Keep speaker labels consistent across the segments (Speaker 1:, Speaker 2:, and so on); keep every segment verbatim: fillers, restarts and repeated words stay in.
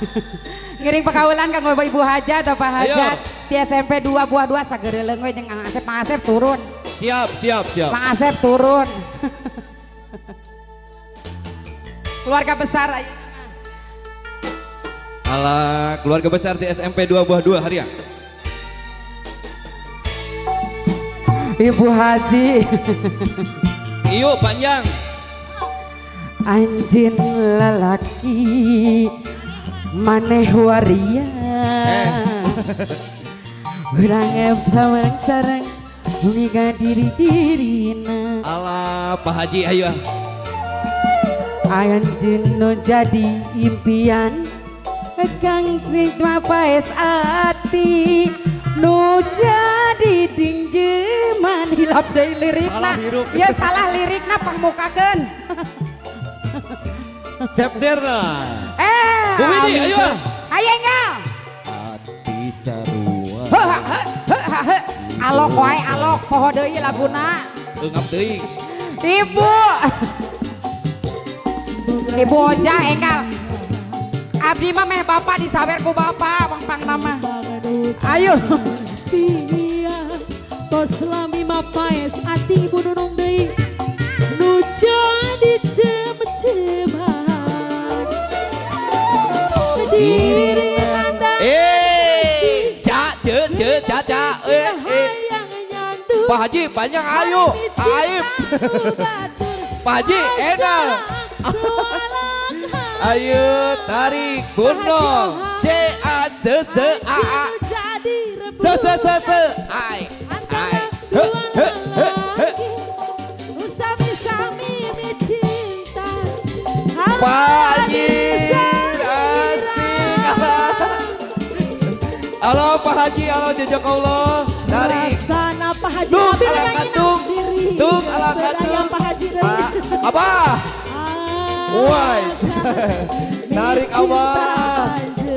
Speaker 1: Ngiring pakaulan kanggo ibu hajat atau pak hajat. Di S M P dua buah dua sagereuleuh we jeung Kang Asep, Kang Asep turun.
Speaker 2: Siap, siap, siap.
Speaker 1: Kang Asep turun. Keluarga besar ayeuna.
Speaker 2: Alah, keluarga besar di S M P dua buah dua harian.
Speaker 1: Ibu Haji.
Speaker 2: Iyo panjang.
Speaker 1: Anjin lalaki maneh waria.
Speaker 2: Eh.
Speaker 1: Urang sareng sareng miga diri dirina.
Speaker 2: Alah, Pak Haji ayo.
Speaker 1: Anjin nu jadi impian Kang Paes ati nu jadi tinjeman hilap deui lirikna. Ya salah lirikna pangmukakeun.
Speaker 2: Cepder lah.
Speaker 1: Eh,
Speaker 2: Bu Widi ayo.
Speaker 1: Ayo nya.
Speaker 2: Ati sarua.
Speaker 1: Alok wae alok poho deui laguna.
Speaker 2: Eungap teuing.
Speaker 1: Ibu. Ibu Oja enggal. Abdi mah meh bapak disawer ku bapak pang-pang nama. Ayo.
Speaker 3: Iya, tos lami mapaes ati ibu nunung deui. Nu jadi cem-ceman. Diri anda.
Speaker 2: Eh, ca ce ce ca ca. Eh, eh. Pak Haji panjang ayo. Aib. Pak Haji enak. Ayo tarik gunung C A se se A A se se se se ai ai he he he he Pak Haji asik. Halo Pak Haji, halo jejak Allah tarik
Speaker 3: sana Pak Haji
Speaker 2: tung ala katung tung ala katung
Speaker 3: Pak Haji
Speaker 2: Abah. Woi, tarik Abah,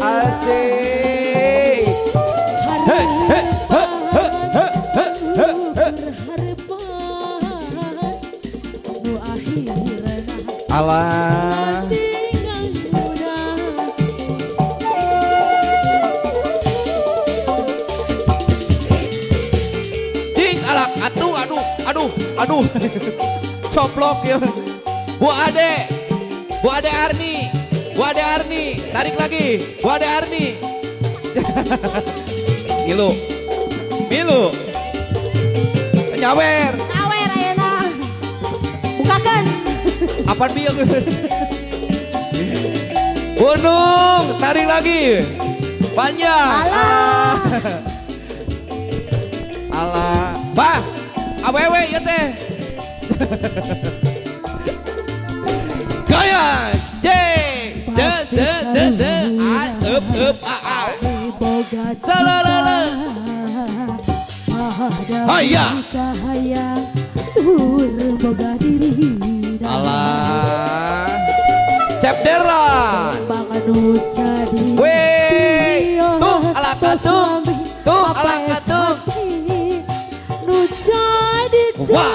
Speaker 2: asik. He, he, he, he, he, he, he, he. Alah. Ding alak, aduh, aduh, aduh, aduh, coplok ya. Bu Ade. Bu Ade Arni, Bu Ade Arni, tarik lagi, Bu Ade Arni. Milu, Milu, nyawer.
Speaker 3: Nyawer ayeuna. Bukakeun.
Speaker 2: Apaan bieu geus? Gunung, tarik lagi. Panjang.
Speaker 3: Alah.
Speaker 2: Alah. Bah, awewe ya teh. Gaya, J, se se se se, a up up a a, salalala, haya, alah, cepder lah, weh, tuh ala katung, tuh ala katung, wah,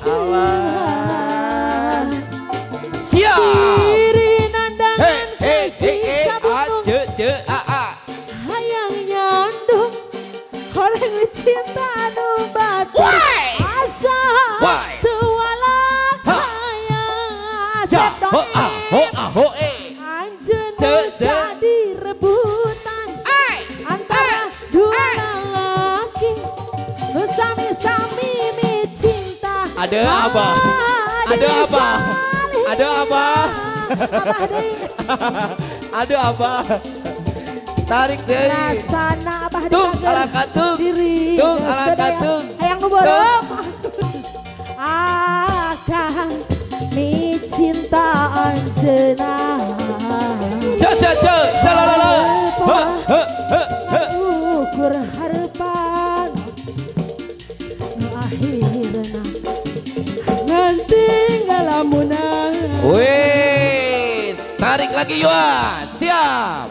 Speaker 2: alah. Siap.
Speaker 3: Diri nandangan
Speaker 2: hey, hey, hey, a ce ce a a.
Speaker 3: Hayang nyandung orang cinta anu batu. Asa tualak hayang.
Speaker 2: Ja ho a ho a ho e.
Speaker 3: Anjeun jadi rebutan antara dua lelaki. Nu sami-sami mi cinta.
Speaker 2: Ada apa? Ada apa? Ada apa? Ada apa? Tarik dari.
Speaker 3: Rasana abah
Speaker 2: tung ala katung.
Speaker 3: Diri.
Speaker 2: Tung ala katung.
Speaker 3: Hayang nu borong. Akan mi cinta anjeunna.
Speaker 2: Ce ce ce celalala. He he he he.
Speaker 3: Ukur harapan. Nu akhirna nganti ngalamunan.
Speaker 2: Wih, tarik lagi Yuan, siap.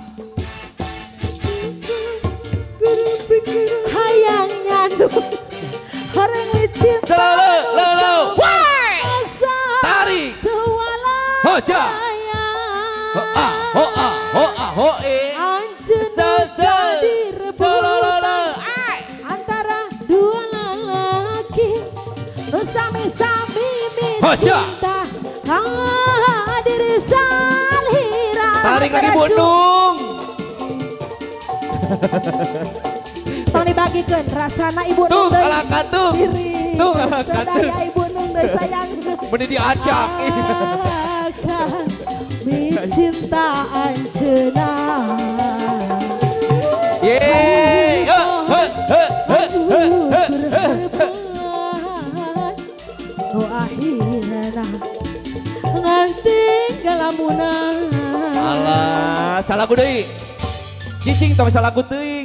Speaker 3: Hayang nyandung orang licin.
Speaker 2: Lalu, lalu, woi, tarik.
Speaker 3: Tuala
Speaker 2: Hoja. Ho ah, ho ah, ho ah, ho Hoja.
Speaker 3: cinta hadir salira.
Speaker 2: Tarik lagi Bu Nung.
Speaker 3: Tong dibagikan rasana ibu
Speaker 2: Tuh
Speaker 3: Nung deui.
Speaker 2: alakan tuh.
Speaker 3: Diri
Speaker 2: Tuh alakan tuh.
Speaker 3: sedaya ibu Nung deui sayang.
Speaker 2: Meni diacak.
Speaker 3: Akan cinta anjeuna.
Speaker 2: Yeay. He, he, he, he, he, he, he.
Speaker 3: Nu akhirna nganti galamunan.
Speaker 2: Alah, salah gue deui. Cicing tong salah gue deui.